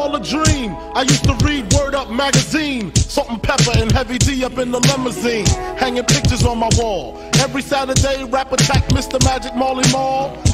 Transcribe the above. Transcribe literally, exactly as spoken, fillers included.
all a dream. I used to read Word Up magazine, Salt and Pepper and Heavy D up in the limousine, hanging pictures on my wall. Every Saturday, rap attack Mister Magic Marley Marl.